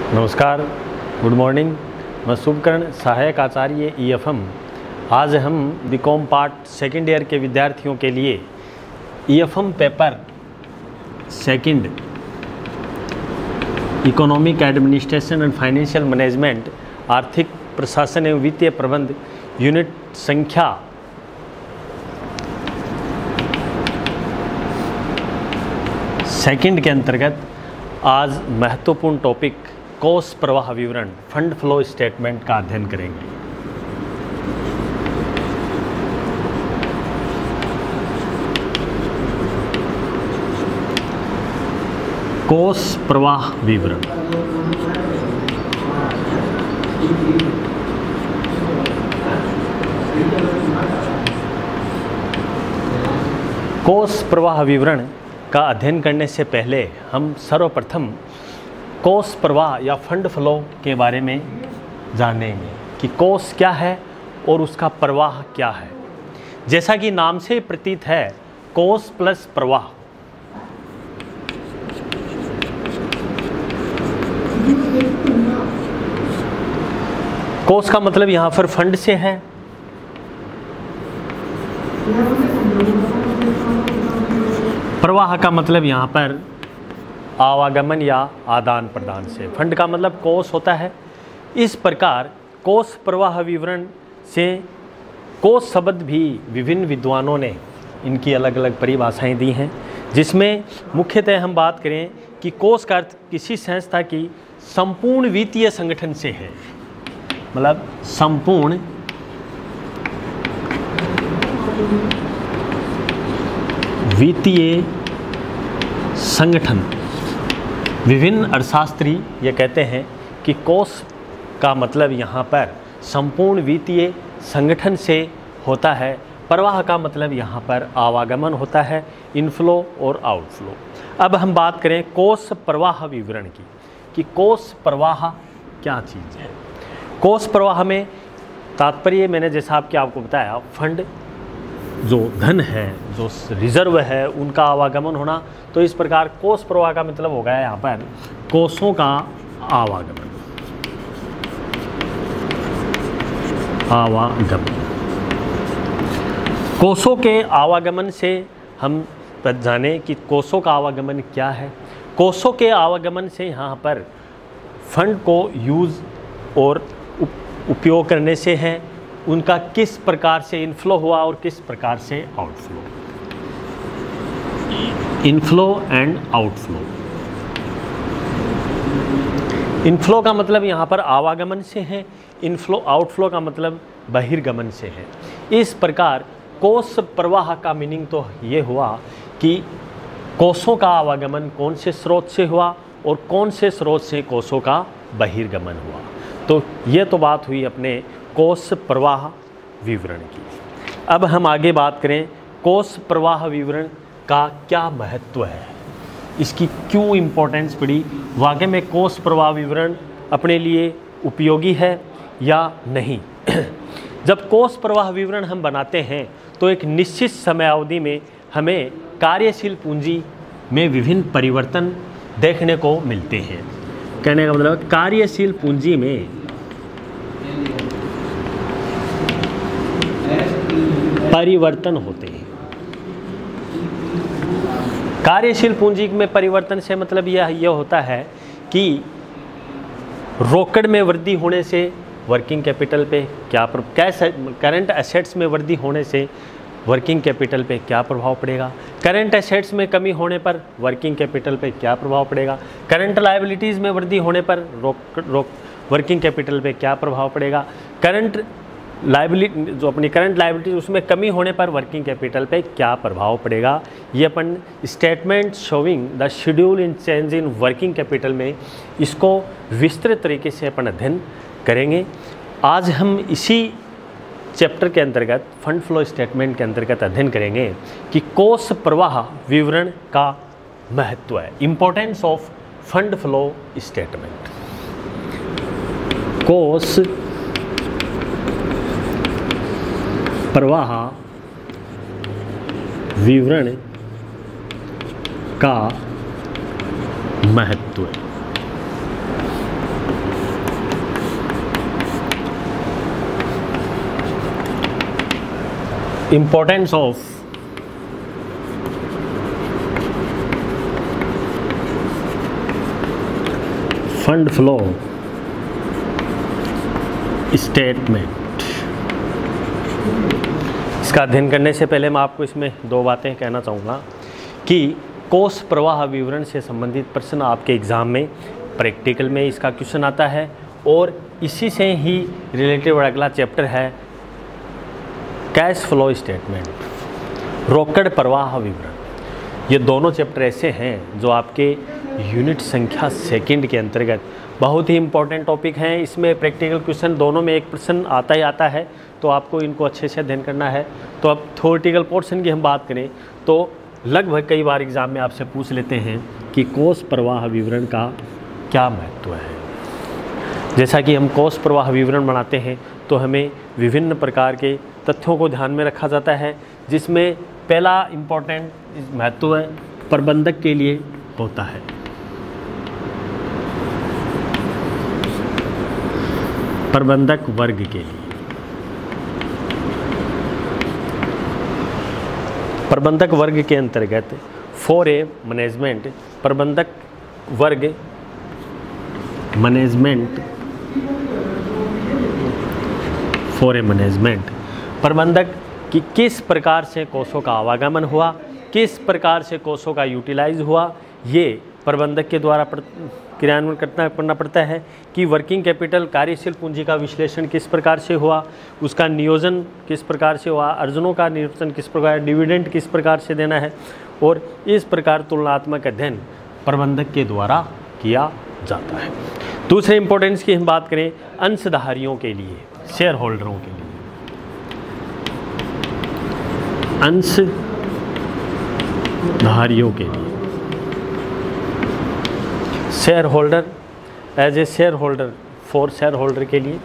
नमस्कार, good morning. मैं शुभकर्ण, सहायक आचार्य EFM। आज हम बीकॉम पार्ट सेकेंड ईयर के विद्यार्थियों के लिए EFM paper second economic administration and financial management, आर्थिक प्रशासन एवं वित्तीय प्रबंध, यूनिट संख्या 2 के अंतर्गत आज महत्वपूर्ण टॉपिक कोष प्रवाह विवरण, फंड फ्लो स्टेटमेंट का अध्ययन करेंगे। कोष प्रवाह विवरण। कोष प्रवाह विवरण का अध्ययन करने से पहले हम सर्वप्रथम कोष प्रवाह या फंड फ्लो के बारे में जानेंगे कि कोष क्या है और उसका प्रवाह क्या है। जैसा कि नाम से प्रतीत है, कोष प्लस प्रवाह। कोष का मतलब यहाँ पर फंड से है, प्रवाह का मतलब यहाँ पर आवागमन या आदान प्रदान से। फंड का मतलब कोष होता है। इस प्रकार कोष प्रवाह विवरण से कोष शब्द भी विभिन्न विद्वानों ने इनकी अलग अलग परिभाषाएं दी हैं, जिसमें मुख्यतः हम बात करें कि कोष का अर्थ किसी संस्था की संपूर्ण वित्तीय संगठन से है। मतलब संपूर्ण वित्तीय संगठन। विभिन्न अर्थशास्त्री ये कहते हैं कि कोष का मतलब यहाँ पर संपूर्ण वित्तीय संगठन से होता है। प्रवाह का मतलब यहाँ पर आवागमन होता है, इनफ्लो और आउटफ्लो। अब हम बात करें कोष प्रवाह विवरण की कि कोष प्रवाह क्या चीज़ है। कोष प्रवाह में तात्पर्य मैंने जैसा आपको बताया, फंड जो धन है, जो रिजर्व है, उनका आवागमन होना। तो इस प्रकार कोष प्रवाह का मतलब हो गया यहाँ पर कोषों का आवागमन। कोषों के आवागमन से हम जाने कि कोषों का आवागमन क्या है। कोषों के आवागमन से यहाँ पर फंड को यूज़ और उपयोग करने से है, उनका किस प्रकार से इनफ्लो हुआ और किस प्रकार से outflow. Inflow and outflow. Inflow का मतलब यहाँ पर आवागमन से है, आउटफ्लो का मतलब बहिर्गमन से है। इस प्रकार कोष प्रवाह का मीनिंग तो ये हुआ कि कोषों का आवागमन कौन से स्रोत से हुआ और कौन से स्रोत से कोषों का बहिर्गमन हुआ। तो ये तो बात हुई अपने कोष प्रवाह विवरण की। अब हम आगे बात करें कोष प्रवाह विवरण का क्या महत्व है, इसकी क्यों इम्पोर्टेंस पड़ी, वाकई में कोष प्रवाह विवरण अपने लिए उपयोगी है या नहीं। जब कोष प्रवाह विवरण हम बनाते हैं तो एक निश्चित समयावधि में हमें कार्यशील पूंजी में विभिन्न परिवर्तन देखने को मिलते हैं। कहने का मतलब कार्यशील पूंजी में परिवर्तन होते हैं। कार्यशील पूंजी में परिवर्तन से मतलब यह होता है कि रोकड़ में वृद्धि होने से वर्किंग कैपिटल पे क्या करंट एसेट्स में वृद्धि होने से वर्किंग कैपिटल पे क्या प्रभाव पड़ेगा, करंट एसेट्स में कमी होने पर वर्किंग कैपिटल पे क्या प्रभाव पड़ेगा, करंट लायबिलिटीज़ में वृद्धि होने पर वर्किंग कैपिटल पे क्या प्रभाव पड़ेगा, करंट लायबिलिटी जो अपनी करंट लायबिलिटी उसमें कमी होने पर वर्किंग कैपिटल पे क्या प्रभाव पड़ेगा। ये अपन statement showing the schedule in change in working capital में इसको विस्तृत तरीके से अपन अध्ययन करेंगे। आज हम इसी चैप्टर के अंतर्गत फंड फ्लो स्टेटमेंट के अंतर्गत अध्ययन करेंगे कि कोष प्रवाह विवरण का महत्व है, importance of fund flow statement. कोष प्रवाह विवरण का महत्व। importance of fund flow statement। इसका अध्ययन करने से पहले मैं आपको इसमें दो बातें कहना चाहूँगा कि कोष प्रवाह विवरण से संबंधित प्रश्न आपके एग्ज़ाम में प्रैक्टिकल में इसका क्वेश्चन आता है, और इसी से ही रिलेटेड अगला चैप्टर है कैश फ्लो स्टेटमेंट, रोकड़ प्रवाह विवरण। ये दोनों चैप्टर ऐसे हैं जो आपके यूनिट संख्या सेकंड के अंतर्गत बहुत ही इंपॉर्टेंट टॉपिक हैं। इसमें प्रैक्टिकल क्वेश्चन दोनों में एक प्रश्न आता ही आता है, तो आपको इनको अच्छे से अध्ययन करना है। तो अब थ्योरेटिकल पोर्शन की हम बात करें तो लगभग कई बार एग्ज़ाम में आपसे पूछ लेते हैं कि कोष प्रवाह विवरण का क्या महत्व है। जैसा कि हम कोष प्रवाह विवरण बनाते हैं तो हमें विभिन्न प्रकार के तथ्यों को ध्यान में रखा जाता है, जिसमें पहला इम्पोर्टेंट महत्व प्रबंधक के लिए होता है। प्रबंधक वर्ग के लिए, प्रबंधक वर्ग के अंतर्गत फॉर ए मैनेजमेंट, प्रबंधक वर्ग मैनेजमेंट फॉर ए मैनेजमेंट, प्रबंधक कि किस प्रकार से कोषों का आवागमन हुआ, किस प्रकार से कोषों का यूटिलाइज हुआ, ये प्रबंधक के द्वारा क्रियान्वयन करना पड़ता है। कि वर्किंग कैपिटल कार्यशील पूंजी का विश्लेषण किस प्रकार से हुआ, उसका नियोजन किस प्रकार से हुआ, अर्जनों का निरूपण किस प्रकार, डिविडेंड किस प्रकार से देना है, और इस प्रकार तुलनात्मक अध्ययन प्रबंधक के द्वारा किया जाता है। दूसरे इंपॉर्टेंस की हम बात करें अंशधारियों के लिए, शेयर होल्डरों के लिए, अंशधारियों के लिए, shareholder as a shareholder, for shareholder के लिए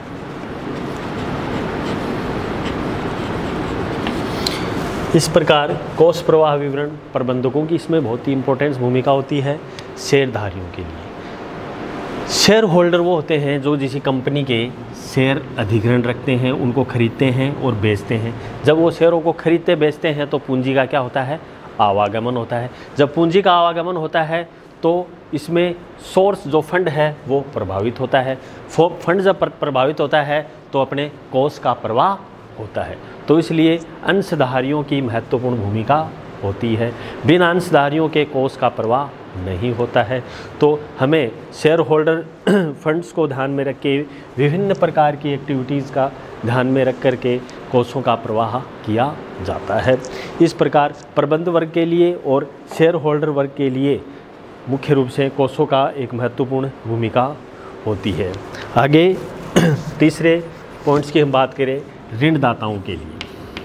इस प्रकार कोष प्रवाह विवरण प्रबंधकों की इसमें बहुत ही इंपॉर्टेंस भूमिका होती है। शेयरधारियों के लिए, शेयर होल्डर वो होते हैं जो किसी कंपनी के शेयर अधिग्रहण रखते हैं, उनको खरीदते हैं और बेचते हैं। जब वो शेयरों को खरीदते बेचते हैं तो पूंजी का क्या होता है, आवागमन होता है। जब पूंजी का आवागमन होता है तो इसमें सोर्स जो फंड है वो प्रभावित होता है। फंड जब प्रभावित होता है तो अपने कोष का प्रवाह होता है। तो इसलिए अंशधारियों की महत्वपूर्ण भूमिका होती है। बिना अंशधारियों के कोष का प्रवाह नहीं होता है। तो हमें शेयर होल्डर फंड्स को ध्यान में रख के विभिन्न प्रकार की एक्टिविटीज़ का ध्यान में रख कर के कोषों का प्रवाह किया जाता है। इस प्रकार प्रबंध वर्ग के लिए और शेयर होल्डर वर्ग के लिए मुख्य रूप से कोषों का एक महत्वपूर्ण भूमिका होती है। आगे तीसरे पॉइंट्स की हम बात करें ऋणदाताओं के लिए।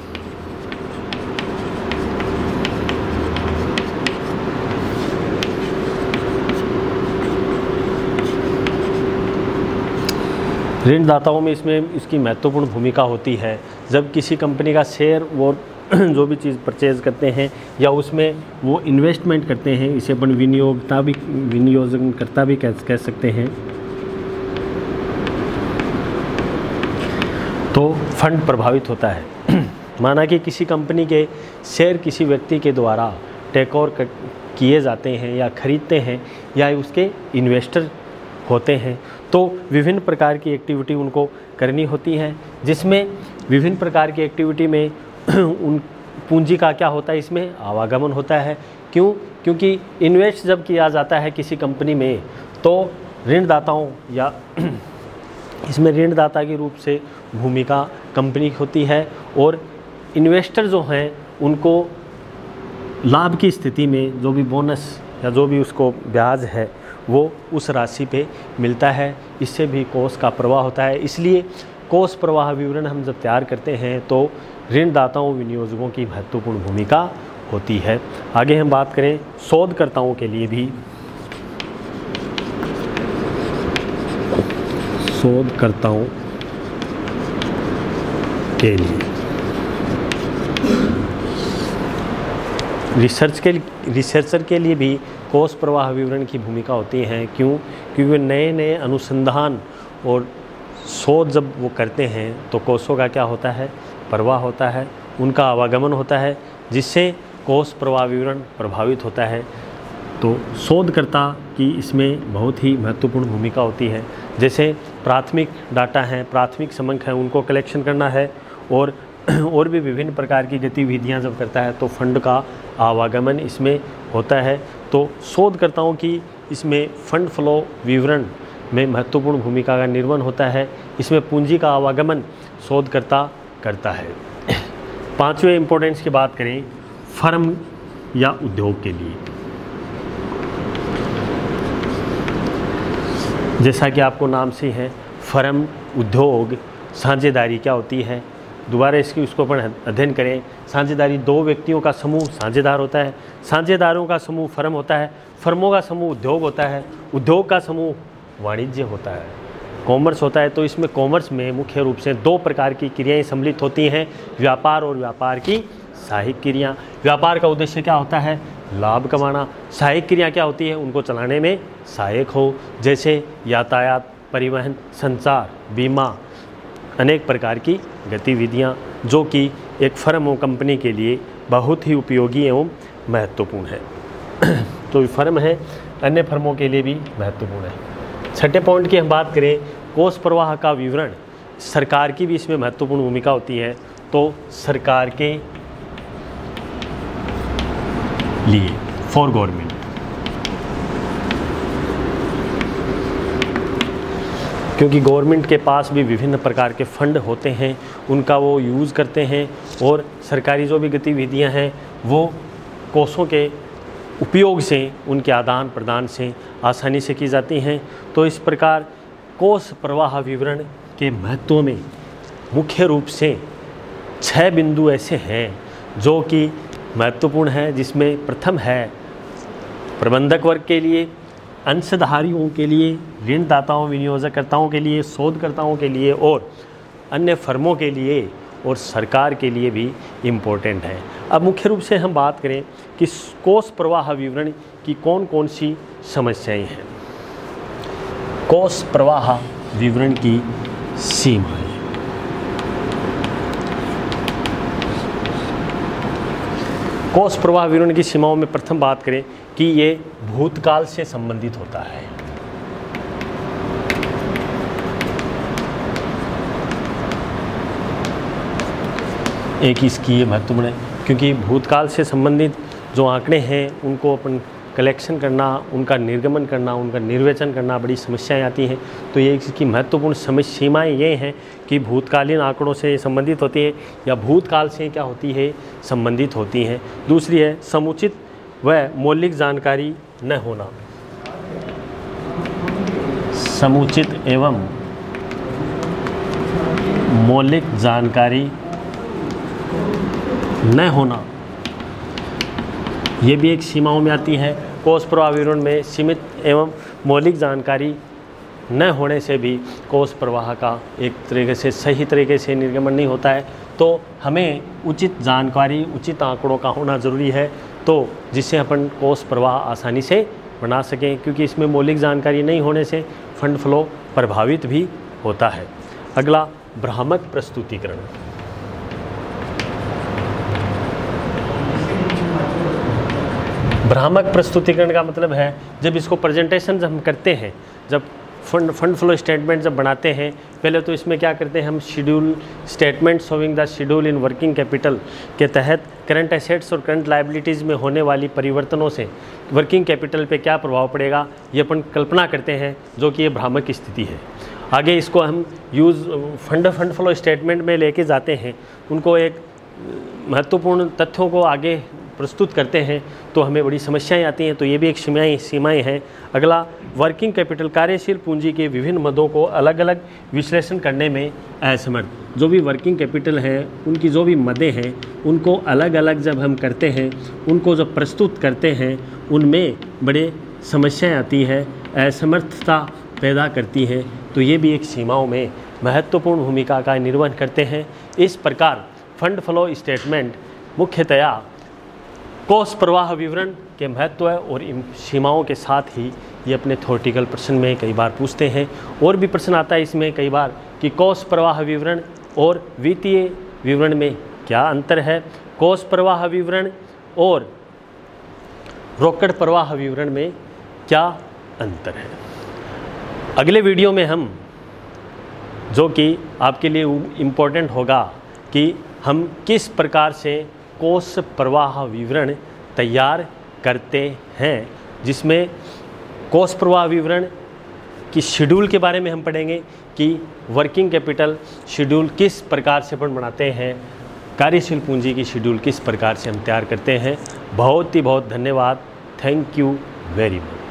ऋणदाताओं में इसमें इसकी महत्वपूर्ण भूमिका होती है। जब किसी कंपनी का शेयर वो जो भी चीज़ परचेज करते हैं या उसमें वो इन्वेस्टमेंट करते हैं, इसे अपन विनियोजनकर्ता भी कह सकते हैं, तो फंड प्रभावित होता है। माना कि किसी कंपनी के शेयर किसी व्यक्ति के द्वारा टेक ओवर किए जाते हैं या खरीदते हैं या उसके इन्वेस्टर होते हैं, तो विभिन्न प्रकार की एक्टिविटी उनको करनी होती हैं, जिसमें विभिन्न प्रकार की एक्टिविटी में उन पूंजी का क्या होता है, इसमें आवागमन होता है। क्यों? क्योंकि इन्वेस्ट जब किया जाता है किसी कंपनी में तो ऋणदाताओं या इसमें ऋणदाता के रूप से भूमिका कंपनी की होती है, और इन्वेस्टर जो हैं उनको लाभ की स्थिति में जो भी बोनस या जो भी उसको ब्याज है वो उस राशि पे मिलता है। इससे भी कोष का प्रवाह होता है। इसलिए कोष प्रवाह विवरण हम जब तैयार करते हैं तो ऋणदाताओं विनियोजकों की महत्वपूर्ण भूमिका होती है। आगे हम बात करें शोधकर्ताओं के लिए भी, शोधकर्ताओं के लिए रिसर्चर के लिए भी कोष प्रवाह विवरण की भूमिका होती है। क्यों? क्योंकि नए नए अनुसंधान और शोध जब वो करते हैं तो कोषों का क्या होता है, प्रवाह होता है। उनका आवागमन होता है, जिससे कोष प्रवाह विवरण प्रभावित होता है। तो शोधकर्ता की इसमें बहुत ही महत्वपूर्ण भूमिका होती है। जैसे प्राथमिक डाटा हैं, प्राथमिक समंक हैं, उनको कलेक्शन करना है, और भी विभिन्न प्रकार की गतिविधियां जब करता है तो फंड का आवागमन इसमें होता है। तो शोधकर्ताओं की इसमें फंड फ्लो विवरण में महत्वपूर्ण भूमिका का निर्वहन होता है। इसमें पूंजी का आवागमन शोधकर्ता करता है। पांचवें इम्पोर्टेंस की बात करें फर्म या उद्योग के लिए, जैसा कि आपको नाम से है, फर्म, उद्योग, साझेदारी क्या होती है, दोबारा उसको अपन अध्ययन करें। साझेदारी दो व्यक्तियों का समूह साझेदार होता है, साझेदारों का समूह फर्म होता है, फर्मों का समूह उद्योग होता है, उद्योग का समूह वाणिज्य होता है, कॉमर्स होता है। तो इसमें कॉमर्स में मुख्य रूप से दो प्रकार की क्रियाएं सम्मिलित होती हैं, व्यापार और व्यापार की सहायक क्रिया। व्यापार का उद्देश्य क्या होता है? लाभ कमाना। सहायक क्रिया क्या होती है? उनको चलाने में सहायक हो, जैसे यातायात, परिवहन, संचार, बीमा, अनेक प्रकार की गतिविधियां, जो कि एक फर्म और कंपनी के लिए बहुत ही उपयोगी एवं महत्वपूर्ण है। तो फर्म है, अन्य फर्मों के लिए भी महत्वपूर्ण है। छठे पॉइंट की हम बात करें, कोष प्रवाह का विवरण, सरकार की भी इसमें महत्वपूर्ण भूमिका होती है। तो सरकार के लिए, फॉर गवर्नमेंट, क्योंकि गवर्नमेंट के पास भी विभिन्न प्रकार के फंड होते हैं, उनका वो यूज़ करते हैं, और सरकारी जो भी गतिविधियां हैं वो कोषों के उपयोग से, उनके आदान प्रदान से आसानी से की जाती हैं। तो इस प्रकार कोष प्रवाह विवरण के महत्व में मुख्य रूप से 6 बिंदु ऐसे हैं जो कि महत्वपूर्ण है, जिसमें प्रथम है प्रबंधक वर्ग के लिए, अंशधारियों के लिए, ऋणदाताओं, विनियोजकर्ताओं के लिए, शोधकर्ताओं के लिए और अन्य फर्मों के लिए और सरकार के लिए भी इम्पोर्टेंट है। अब मुख्य रूप से हम बात करें कि कोष प्रवाह विवरण की कौन कौन सी समस्याएं हैं। कोष प्रवाह विवरण की सीमाएं, कोष प्रवाह विवरण की सीमाओं में प्रथम बात करें कि ये भूतकाल से संबंधित होता है। एक इसकी ये महत्वपूर्ण है, क्योंकि भूतकाल से संबंधित जो आंकड़े हैं उनको अपन कलेक्शन करना, उनका निर्गमन करना, उनका निर्वेचन करना बड़ी समस्याएं आती हैं। तो ये इसकी महत्वपूर्ण सीमाएं ये हैं कि भूतकालीन आंकड़ों से संबंधित होती है या भूतकाल से क्या होती है, संबंधित होती हैं। दूसरी है समुचित व मौलिक जानकारी न होना, समुचित एवं मौलिक जानकारी न होना, ये भी एक सीमाओं में आती है। कोष प्रवाह विवरण में सीमित एवं मौलिक जानकारी न होने से भी कोष प्रवाह का एक तरीके से सही तरीके से निर्गमन नहीं होता है। तो हमें उचित जानकारी, उचित आंकड़ों का होना ज़रूरी है, तो जिससे अपन कोष प्रवाह आसानी से बना सकें, क्योंकि इसमें मौलिक जानकारी नहीं होने से फंड फ्लो प्रभावित भी होता है। अगला, भ्रामक प्रस्तुतिकरण। भ्रामक प्रस्तुतिकरण का मतलब है जब इसको प्रेजेंटेशन जब हम करते हैं, जब फंड फ्लो स्टेटमेंट जब बनाते हैं, पहले तो इसमें क्या करते हैं हम, schedule statement showing the schedule in working capital के तहत करंट एसेट्स और करंट लायबिलिटीज़ में होने वाली परिवर्तनों से वर्किंग कैपिटल पे क्या प्रभाव पड़ेगा, ये अपन कल्पना करते हैं, जो कि ये भ्रामक स्थिति है। आगे इसको हम फंड फ्लो स्टेटमेंट में लेके जाते हैं, उनको एक महत्वपूर्ण तथ्यों को आगे प्रस्तुत करते हैं, तो हमें बड़ी समस्याएं आती हैं। तो ये भी एक सीमाएं हैं। अगला, वर्किंग कैपिटल, कार्यशील पूंजी के विभिन्न मदों को अलग अलग विश्लेषण करने में असमर्थ। जो भी वर्किंग कैपिटल है, उनकी जो भी मदें हैं, उनको अलग अलग जब हम करते हैं, उनको जब प्रस्तुत करते हैं, उनमें बड़े समस्याएं आती है, असमर्थता पैदा करती हैं। तो ये भी एक सीमाओं में महत्वपूर्ण भूमिका का निर्वहन करते हैं। इस प्रकार फंड फ्लो स्टेटमेंट मुख्यतया कोष प्रवाह विवरण के महत्व और इन सीमाओं के साथ ही ये अपने थ्योरेटिकल प्रश्न में कई बार पूछते हैं। और भी प्रश्न आता है इसमें कई बार कि कोष प्रवाह विवरण और वित्तीय विवरण में क्या अंतर है, कोष प्रवाह विवरण और रोकड़ प्रवाह विवरण में क्या अंतर है। अगले वीडियो में हम, जो कि आपके लिए इम्पोर्टेंट होगा, कि हम किस प्रकार से कोष प्रवाह विवरण तैयार करते हैं, जिसमें कोष प्रवाह विवरण की शेड्यूल के बारे में हम पढ़ेंगे कि वर्किंग कैपिटल शेड्यूल किस प्रकार से अपन बनाते हैं, कार्यशील पूंजी की शेड्यूल किस प्रकार से हम तैयार करते हैं। बहुत ही बहुत धन्यवाद। Thank you very much.